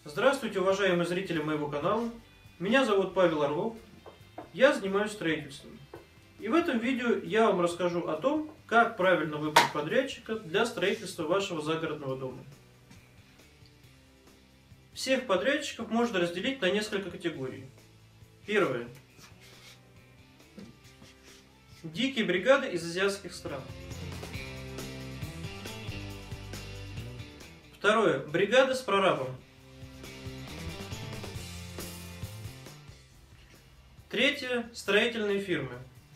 Здравствуйте, уважаемые зрители моего канала. Меня зовут Павел Орлов. Я занимаюсь строительством. И в этом видео я вам расскажу о том, как правильно выбрать подрядчика для строительства вашего загородного дома. Всех подрядчиков можно разделить на несколько категорий. Первое. Дикие бригады из азиатских стран. Второе. Бригады с прорабом. Третье. Строительные фирмы.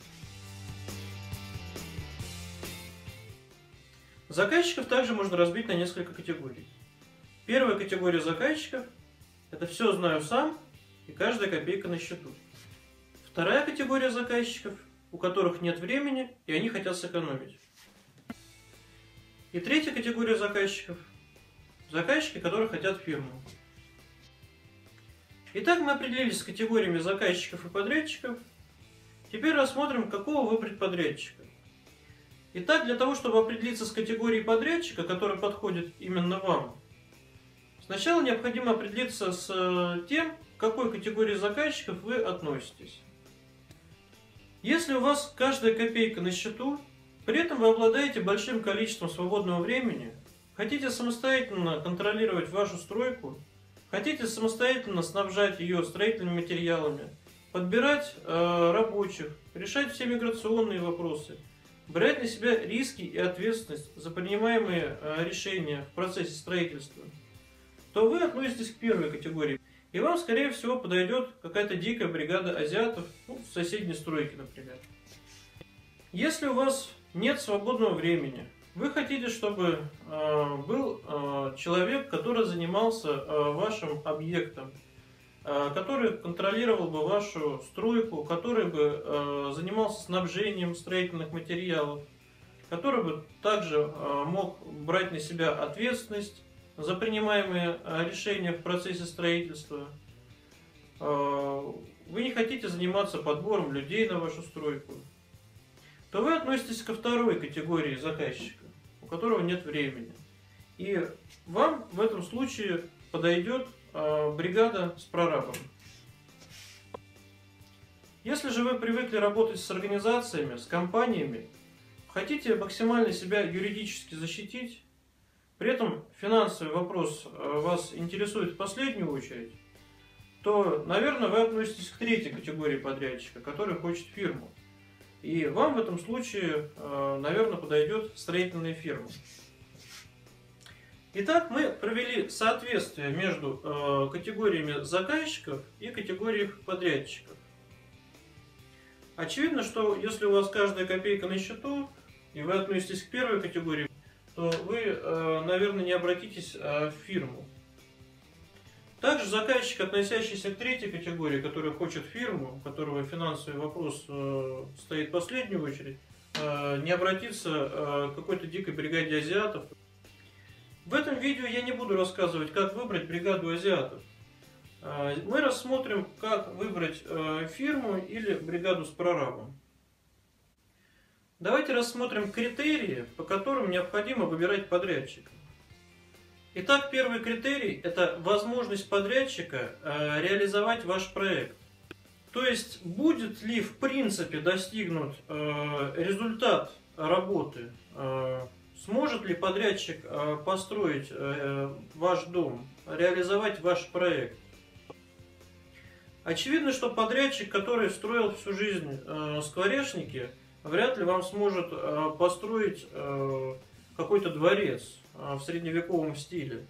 Заказчиков также можно разбить на несколько категорий. Первая категория заказчиков – это «все знаю сам» и каждая копейка на счету. Вторая категория заказчиков, у которых нет времени и они хотят сэкономить. И третья категория заказчиков – заказчики, которые хотят фирму. Итак, мы определились с категориями заказчиков и подрядчиков. Теперь рассмотрим, какого выбрать подрядчика. Итак, для того, чтобы определиться с категорией подрядчика, который подходит именно вам, сначала необходимо определиться с тем, к какой категории заказчиков вы относитесь. Если у вас каждая копейка на счету, при этом вы обладаете большим количеством свободного времени, хотите самостоятельно контролировать вашу стройку, хотите самостоятельно снабжать ее строительными материалами, подбирать рабочих, решать все миграционные вопросы, брать на себя риски и ответственность за принимаемые решения в процессе строительства, то вы относитесь к первой категории. И вам, скорее всего, подойдет какая-то дикая бригада азиатов, в соседней стройке, например. Если у вас нет свободного времени, вы хотите, чтобы был человек, который занимался вашим объектом, который контролировал бы вашу стройку, который бы занимался снабжением строительных материалов, который бы также мог брать на себя ответственность за принимаемые решения в процессе строительства. Вы не хотите заниматься подбором людей на вашу стройку, то вы относитесь ко второй категории заказчика, у которого нет времени. И вам в этом случае подойдет бригада с прорабом. Если же вы привыкли работать с организациями, с компаниями, хотите максимально себя юридически защитить, при этом финансовый вопрос вас интересует в последнюю очередь, то, наверное, вы относитесь к третьей категории подрядчика, который хочет фирму. И вам в этом случае, наверное, подойдет строительная фирма. Итак, мы провели соответствие между категориями заказчиков и категориями подрядчиков. Очевидно, что если у вас каждая копейка на счету, и вы относитесь к первой категории, то вы, наверное, не обратитесь в фирму. Также заказчик, относящийся к третьей категории, который хочет фирму, у которого финансовый вопрос стоит в последнюю очередь, не обратится к какой-то дикой бригаде азиатов. В этом видео я не буду рассказывать, как выбрать бригаду азиатов. Мы рассмотрим, как выбрать фирму или бригаду с прорабом. Давайте рассмотрим критерии, по которым необходимо выбирать подрядчика. Итак, первый критерий – это возможность подрядчика реализовать ваш проект. То есть, будет ли в принципе достигнут результат работы, сможет ли подрядчик построить ваш дом, реализовать ваш проект. Очевидно, что подрядчик, который строил всю жизнь скворечники, вряд ли вам сможет построить какой-то дворец в средневековом стиле.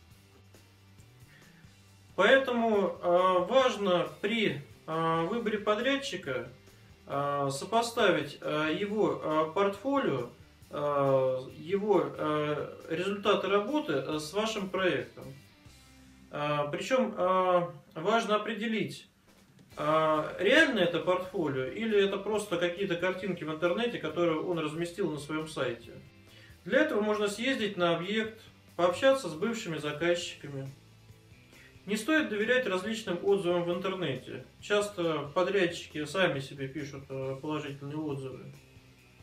Поэтому важно при выборе подрядчика сопоставить его портфолио, его результаты работы с вашим проектом. Причем важно определить, реально это портфолио или это просто какие-то картинки в интернете, которые он разместил на своем сайте. Для этого можно съездить на объект, пообщаться с бывшими заказчиками. Не стоит доверять различным отзывам в интернете. Часто подрядчики сами себе пишут положительные отзывы.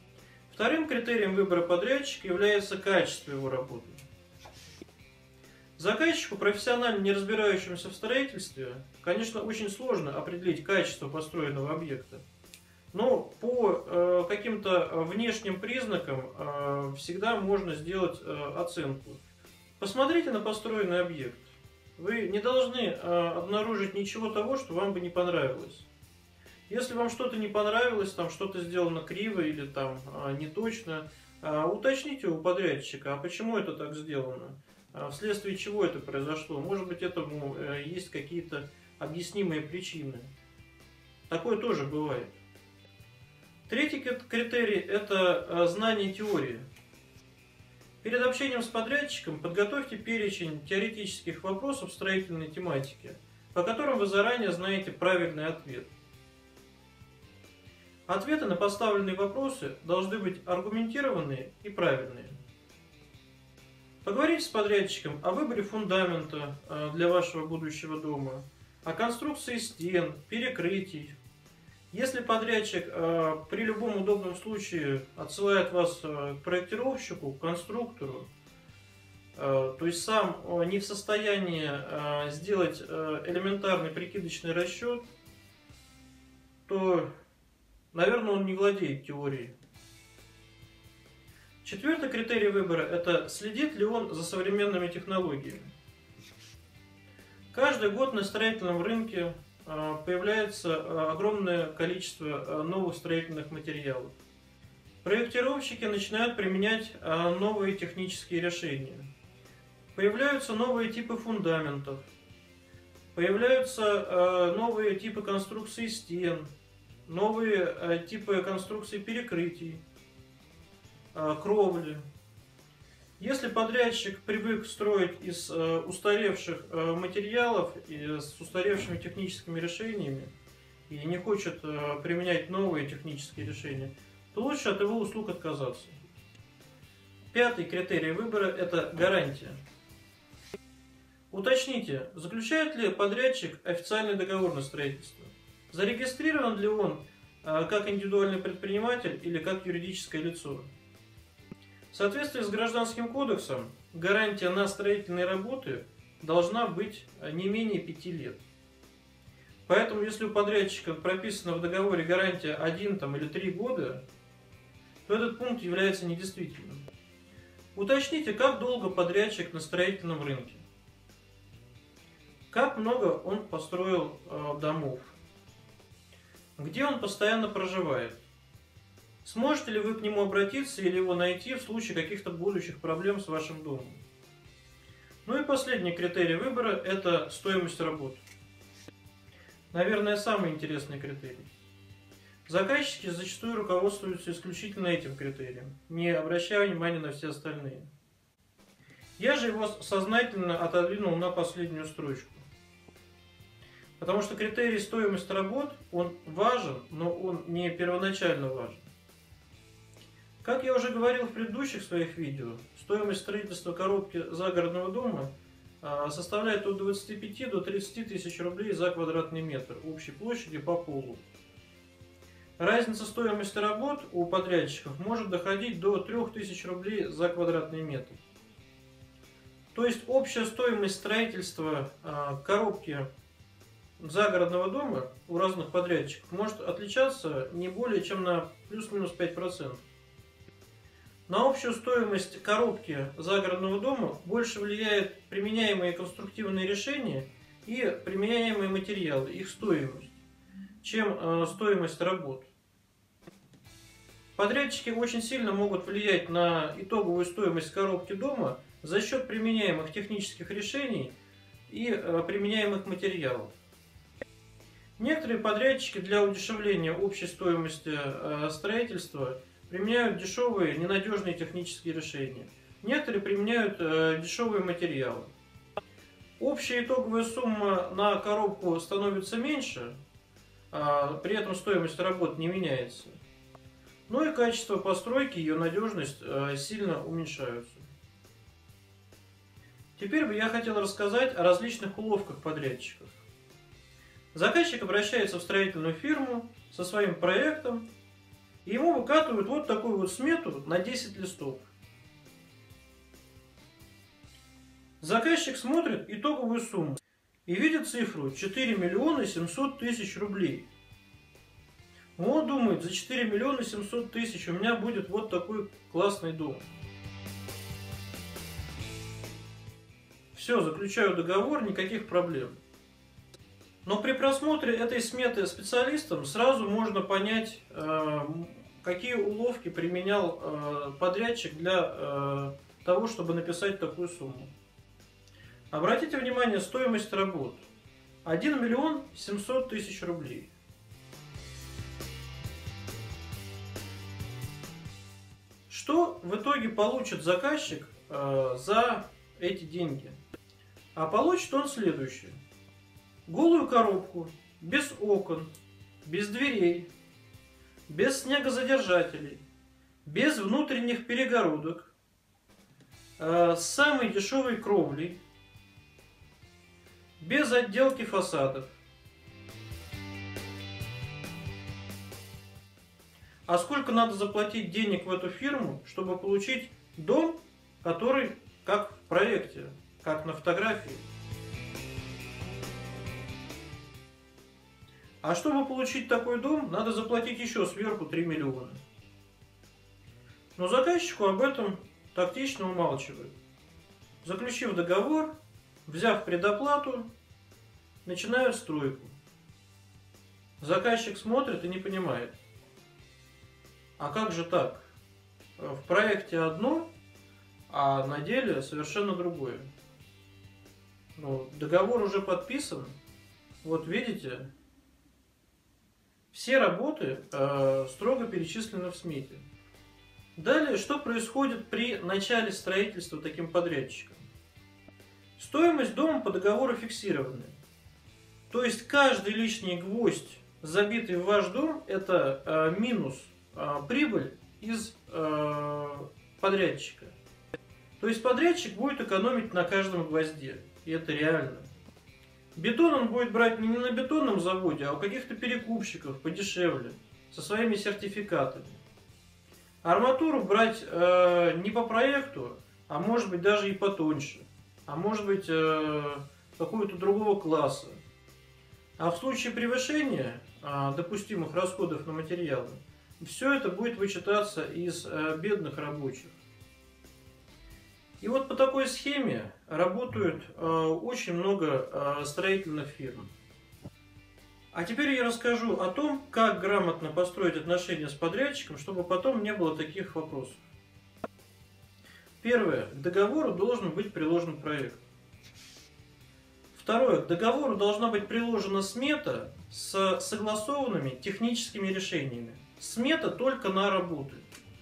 Вторым критерием выбора подрядчика является качество его работы. Заказчику, профессионально не разбирающемуся в строительстве, конечно, очень сложно определить качество построенного объекта. Но по каким-то внешним признакам всегда можно сделать оценку. Посмотрите на построенный объект. Вы не должны обнаружить ничего того, что вам бы не понравилось. Если вам что-то не понравилось, там что-то сделано криво или там не точно, уточните у подрядчика, а почему это так сделано, вследствие чего это произошло. Может быть, этому есть какие-то объяснимые причины. Такое тоже бывает. Третий критерий – это знание теории. Перед общением с подрядчиком подготовьте перечень теоретических вопросов строительной тематики, по которым вы заранее знаете правильный ответ. Ответы на поставленные вопросы должны быть аргументированные и правильные. Поговорите с подрядчиком о выборе фундамента для вашего будущего дома, о конструкции стен, перекрытий. Если подрядчик при любом удобном случае отсылает вас к проектировщику, к конструктору, то есть сам не в состоянии сделать элементарный прикидочный расчет, то, наверное, он не владеет теорией. Четвертый критерий выбора – это следит ли он за современными технологиями. Каждый год на строительном рынке появляется огромное количество новых строительных материалов. Проектировщики начинают применять новые технические решения. Появляются новые типы фундаментов, появляются новые типы конструкции стен, новые типы конструкции перекрытий, кровли. Если подрядчик привык строить из устаревших материалов и с устаревшими техническими решениями и не хочет применять новые технические решения, то лучше от его услуг отказаться. Пятый критерий выбора – это гарантия. Уточните, заключает ли подрядчик официальный договор на строительство, зарегистрирован ли он как индивидуальный предприниматель или как юридическое лицо. В соответствии с Гражданским кодексом, гарантия на строительные работы должна быть не менее 5 лет. Поэтому, если у подрядчика прописано в договоре гарантия 1 или 3 года, то этот пункт является недействительным. Уточните, как долго подрядчик на строительном рынке, как много он построил домов, где он постоянно проживает. Сможете ли вы к нему обратиться или его найти в случае каких-то будущих проблем с вашим домом? Ну и последний критерий выбора – это стоимость работ. Наверное, самый интересный критерий. Заказчики зачастую руководствуются исключительно этим критерием, не обращая внимания на все остальные. Я же его сознательно отодвинул на последнюю строчку. Потому что критерий стоимость работ, он важен, но он не первоначально важен. Как я уже говорил в предыдущих своих видео, стоимость строительства коробки загородного дома составляет от 25 до 30 тысяч рублей за квадратный метр общей площади по полу. Разница стоимости работ у подрядчиков может доходить до 3000 рублей за квадратный метр. То есть общая стоимость строительства коробки загородного дома у разных подрядчиков может отличаться не более чем на плюс-минус 5%. На общую стоимость коробки загородного дома больше влияют применяемые конструктивные решения и применяемые материалы, их стоимость, чем стоимость работ. Подрядчики очень сильно могут влиять на итоговую стоимость коробки дома за счет применяемых технических решений и применяемых материалов. Некоторые подрядчики для удешевления общей стоимости строительства применяют дешевые, ненадежные технические решения. Некоторые применяют дешевые материалы. Общая итоговая сумма на коробку становится меньше, при этом стоимость работ не меняется. Ну и качество постройки и ее надежность сильно уменьшаются. Теперь бы я хотел рассказать о различных уловках подрядчиков. Заказчик обращается в строительную фирму со своим проектом, и ему выкатывают вот такую вот смету на 10 листов. Заказчик смотрит итоговую сумму и видит цифру 4 миллиона 700 тысяч рублей. Он думает, за 4 миллиона 700 тысяч у меня будет вот такой классный дом. Все, заключаю договор, никаких проблем. Но при просмотре этой сметы специалистам сразу можно понять, какие уловки применял подрядчик для того, чтобы написать такую сумму. Обратите внимание, стоимость работ 1 миллион 700 тысяч рублей. Что в итоге получит заказчик за эти деньги? А получит он следующее. Голую коробку, без окон, без дверей, без снегозадержателей, без внутренних перегородок, с самой дешевой кровлей, без отделки фасадов. А сколько надо заплатить денег в эту фирму, чтобы получить дом, который как в проекте, как на фотографии? А чтобы получить такой дом, надо заплатить еще сверху 3 миллиона. Но заказчику об этом тактично умалчивают. Заключив договор, взяв предоплату, начинают стройку. Заказчик смотрит и не понимает. А как же так? В проекте одно, а на деле совершенно другое. Ну, договор уже подписан. Вот видите, все работы строго перечислены в смете. Далее, что происходит при начале строительства таким подрядчиком? Стоимость дома по договору фиксированная. То есть каждый лишний гвоздь, забитый в ваш дом, это минус прибыль из подрядчика. То есть подрядчик будет экономить на каждом гвозде. И это реально. Бетон он будет брать не на бетонном заводе, а у каких-то перекупщиков подешевле, со своими сертификатами. Арматуру брать не по проекту, а может быть даже и потоньше. А может быть какого-то другого класса. А в случае превышения допустимых расходов на материалы, все это будет вычитаться из бедных рабочих. И вот по такой схеме работают очень много строительных фирм. А теперь я расскажу о том, как грамотно построить отношения с подрядчиком, чтобы потом не было таких вопросов. Первое. К договору должен быть приложен проект. Второе. К договору должна быть приложена смета с согласованными техническими решениями. Смета только на работы.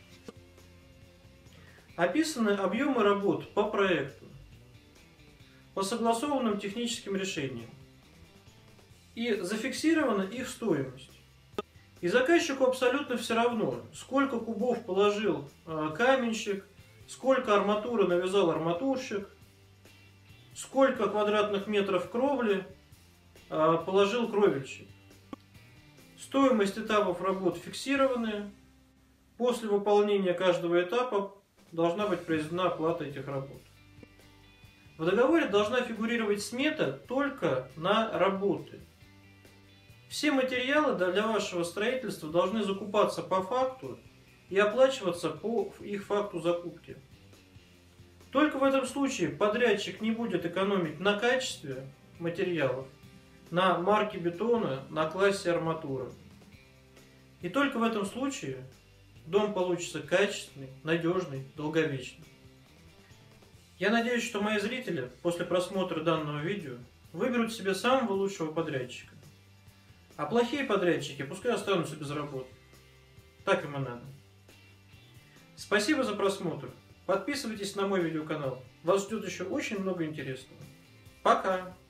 Описаны объемы работ по проекту, по согласованным техническим решениям. И зафиксирована их стоимость. И заказчику абсолютно все равно, сколько кубов положил каменщик, сколько арматуры навязал арматурщик, сколько квадратных метров кровли положил кровельщик. Стоимость этапов работ фиксированная. После выполнения каждого этапа должна быть произведена оплата этих работ. В договоре должна фигурировать смета только на работы. Все материалы для вашего строительства должны закупаться по факту и оплачиваться по их факту закупки. Только в этом случае подрядчик не будет экономить на качестве материалов, на марке бетона, на классе арматуры. И только в этом случае дом получится качественный, надежный, долговечный. Я надеюсь, что мои зрители после просмотра данного видео выберут себе самого лучшего подрядчика. А плохие подрядчики пускай останутся без работы. Так им и надо. Спасибо за просмотр. Подписывайтесь на мой видеоканал. Вас ждет еще очень много интересного. Пока!